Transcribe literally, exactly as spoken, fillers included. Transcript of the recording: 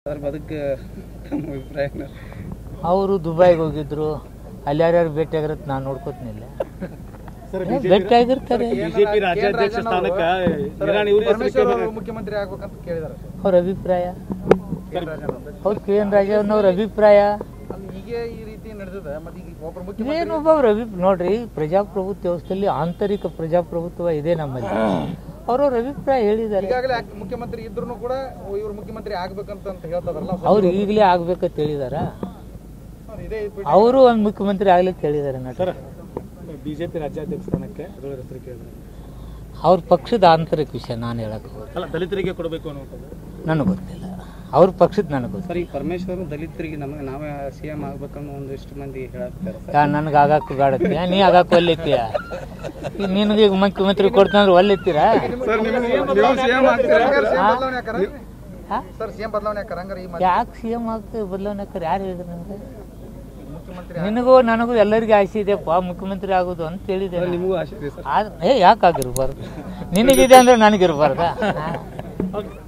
ಅವರು ದುಬೈಗೆ ಹೋಗಿದ್ರು, ಅಲ್ಲಿ ಯಾರ್ಯಾರು ಭೇಟಿ ಆಗಿರತ್ತೆ ನಾನು ನೋಡ್ಕೋತಿನಿಲ್ಲ. ಭೇಟಿ ಆಗಿರ್ತಾರೆ. ಬಿಜೆಪಿ ರಾಜ್ಯಾಧ್ಯಕ್ಷ ಸ್ಥಾನಕ್ಕೆ ಮುಖ್ಯಮಂತ್ರಿ ಆಗ್ಬೇಕಂತ ಕೇಳಿದಾರೆ. ಅವ್ರ ಅಭಿಪ್ರಾಯ, ಅವ್ರು ಕೆ ಎನ್ ರಾಜಣ್ಣವ್ರ ಅಭಿಪ್ರಾಯ ಏನೊಬ್ಬವ್ರ ಅಭಿ ನೋಡ್ರಿ, ಪ್ರಜಾಪ್ರಭುತ್ವ ವ್ಯವಸ್ಥೆಯಲ್ಲಿ ಆಂತರಿಕ ಪ್ರಜಾಪ್ರಭುತ್ವ ಇದೆ ನಮ್ಮಲ್ಲಿ. ಅವ್ರವ್ರ ಅಭಿಪ್ರಾಯ ಹೇಳಿದ್ದಾರೆ. ಮುಖ್ಯಮಂತ್ರಿ ಇದ್ರು ಕೂಡ ಇವ್ರು ಮುಖ್ಯಮಂತ್ರಿ ಆಗ್ಬೇಕಂತ ಹೇಳ್ತಾರಲ್ಲ, ಅವ್ರು ಈಗಲೇ ಆಗ್ಬೇಕಂತ ಹೇಳಿದಾರ. ಅವರು ಒಂದು ಮುಖ್ಯಮಂತ್ರಿ ಆಗ್ಲಿಕ್ಕೆ ಹೇಳಿದ್ದಾರೆ. ನಟ ಬಿಜೆಪಿ ರಾಜ್ಯಾಧ್ಯಕ್ಷ ಸ್ಥಾನಕ್ಕೆ ಅವ್ರ ಪಕ್ಷದ ಆಂತರಿಕ ವಿಷಯ ನಾನು ಹೇಳಕ್ ಅಲ್ಲ, ದಲಿತರಿಗೆ ಕೊಡಬೇಕು ಅನ್ನೋದು ನನಗೆ ಗೊತ್ತಿಲ್ಲ. ಅವ್ರ ಪಕ್ಷದ ನನಗೆ ಗೊತ್ತಿಲ್ಲ. ಸರಿ, ಪರಮೇಶ್ವರ್ ದಲಿತರಿಗೆ ನಮಗೆ ನಾವೇ ಸಿ ಎಂ ಆಗ್ಬೇಕನ್ನೋ ಒಂದಿಷ್ಟು ಮಂದಿ ಹೇಳ್ತಾರೆ. ನನಗೆ ಆಗಾಕು ಗಾಡತ್ತೀಯ, ನೀ ಆಗಾಕು ಒಲ್ಲಿತ್ತೀಯ. ನಿನಗೆ ಈಗ ಮುಖ್ಯಮಂತ್ರಿ ಕೊಡ್ತಂದ್ರೆ ಒಲ್ಲಿತ್ತೀರಾ? ಯಾಕೆ ಸಿ ಎಂ ಆಗ್ತೇವೆ ಬದಲಾವಣೆ ಆಕಾರ? ಯಾರು ಹೇಳಿದ್ರು ನನಗೆ? ನಿನಗೂ ನನಗೂ ಎಲ್ಲರಿಗೂ ಆಸೆ ಇದೆಯಪ್ಪ ಮುಖ್ಯಮಂತ್ರಿ ಆಗೋದು ಅಂತ ಹೇಳಿದೆ. ಏ ಯಾಕೆ ಆಗಿರ್ಬಾರ್ದು? ನಿನಗಿದೆ ಅಂದ್ರೆ ನನಗಿರ್ಬಾರ್ದ?